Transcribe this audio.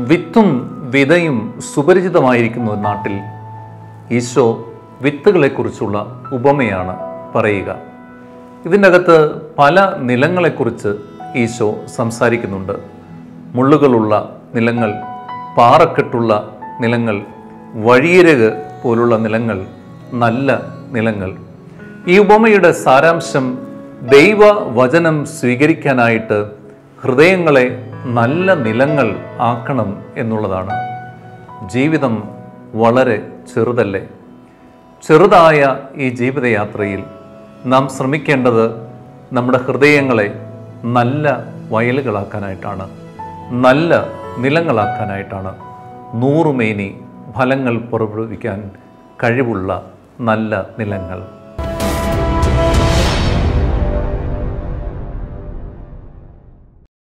വിത്തും വിതയും സുപരിചിതമായിരിക്കുന്ന ഒരു നാട്ടിൽ ഈശോ വിത്തുകളെക്കുറിച്ചുള്ള ഉപമയാണ് പറയുക. ഇതിൻ്റെ അകത്ത് പല നിലങ്ങളെക്കുറിച്ച് ഈശോ സംസാരിക്കുന്നുണ്ട്. മുള്ളുകളുള്ള നിലങ്ങൾ, പാറക്കെട്ടുള്ള നിലങ്ങൾ, വഴിയരക് പോലുള്ള നിലങ്ങൾ, നല്ല നിലങ്ങൾ. ഈ ഉപമയുടെ സാരാംശം ദൈവവചനം സ്വീകരിക്കാനായിട്ട് ഹൃദയങ്ങളെ നല്ല നിലങ്ങൾ ആക്കണം എന്നുള്ളതാണ്. ജീവിതം വളരെ ചെറുതല്ലേ? ചെറുതായ ഈ ജീവിതയാത്രയിൽ നാം ശ്രമിക്കേണ്ടത് നമ്മുടെ ഹൃദയങ്ങളെ നല്ല വയലുകളാക്കാനായിട്ടാണ്, നല്ല നിലങ്ങളാക്കാനായിട്ടാണ്. 100 മേനി ഫലങ്ങൾ പുറപ്പെടുവിക്കാൻ കഴിവുള്ള നല്ല നിലങ്ങൾ.